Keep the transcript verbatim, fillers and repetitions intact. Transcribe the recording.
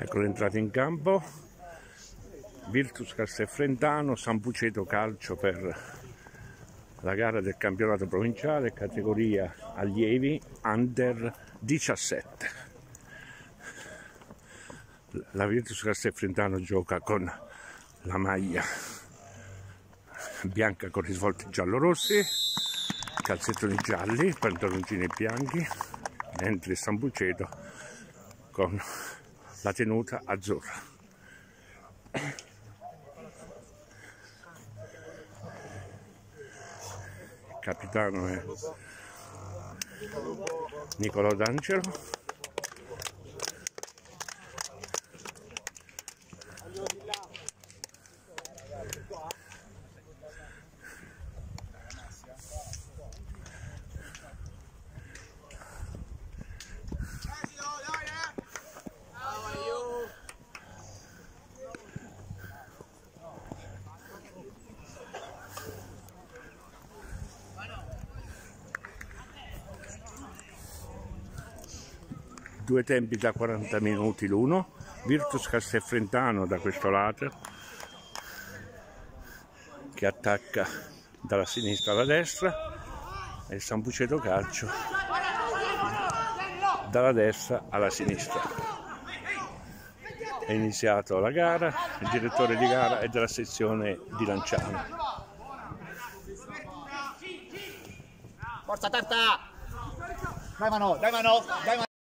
Ecco l'entrata in campo. Virtus Castelfrentano, San Puceto Calcio per la gara del campionato provinciale, categoria allievi under diciassette. La Virtus Castelfrentano gioca con la maglia bianca con risvolti giallo-rossi, calzettoni gialli, pantaloncini bianchi, mentre San Puceto con la tenuta azzurra. Il capitano è Nicolò D'Angelo. Due tempi da quaranta minuti l'uno, Virtus Castelfrentano da questo lato che attacca dalla sinistra alla destra e San Puceto Calcio dalla destra alla sinistra. È iniziata la gara, il direttore di gara è della sezione di Lanciano. Forza Tarta! Dai mano, dai mano, dai mano!